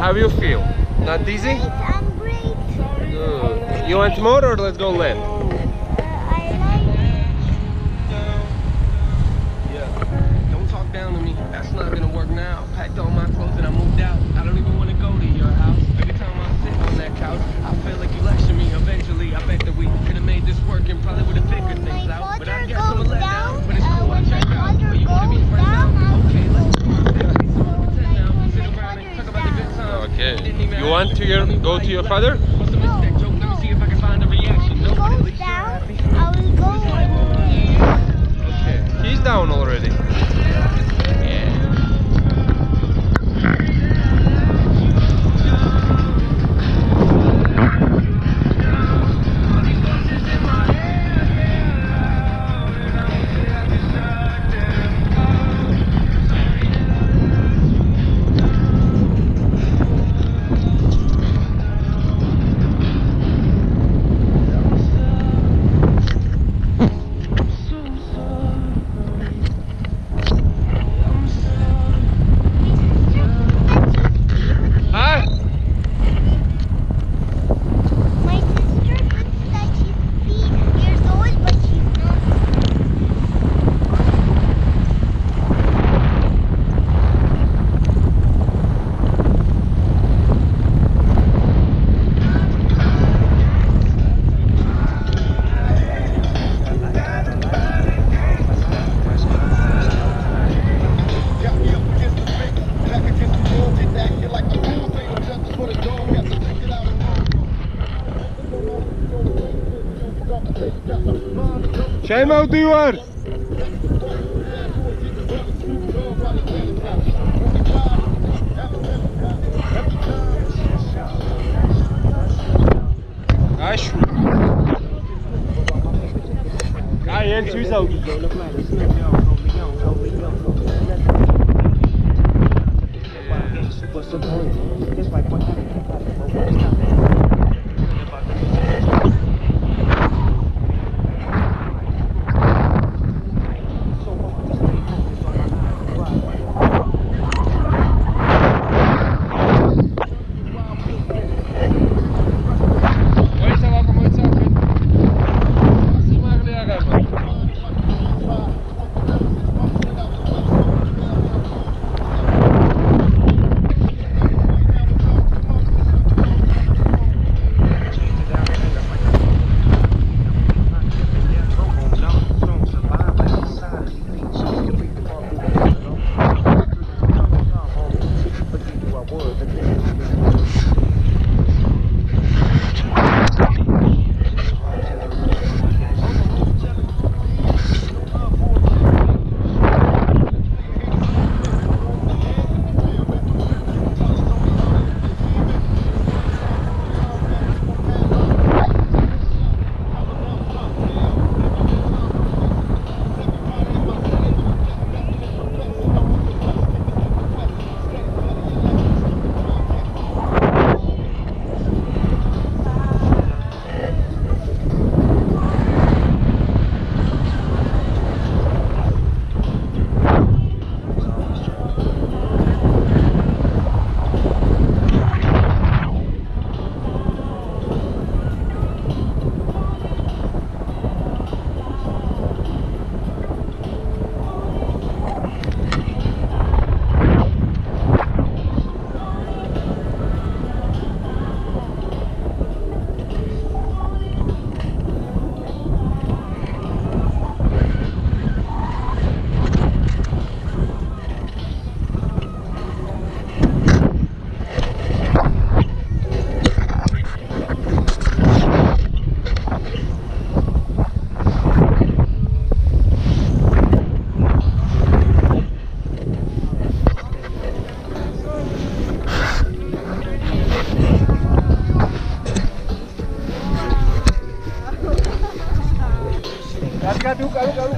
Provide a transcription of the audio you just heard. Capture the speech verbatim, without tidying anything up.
How do you feel? Not dizzy? I'm great. Good. You want more or let's go land? Uh, I like Yeah. Don't talk down to me. That's not gonna work now. Packed all my clothes and I moved out. I don't even want to go to your house. Every time I sit on that couch, I feel like you lecture me. Eventually, I bet that we could have made this work and probably would have figured when things my out. But I father guess I'm a goes letdown. down, But it's uh, cool. when my Check out. father But you wanna be goes friends down, now? I'll Okay, let's go. so pretend now. When Sit my around father and is talk about the good down. times. Okay. Didn't even You want to your, go to your father? What's the mistake, Joe? Let me see if I can find a When reaction. he No, but at goes least you're down, happy. I will go away. Okay. He's down already. Huh? My sister thinks that she's three years old, but she's not. Şeyma duyuyor. Acho. Ah, ele usa o Aduk, aduk, aduk.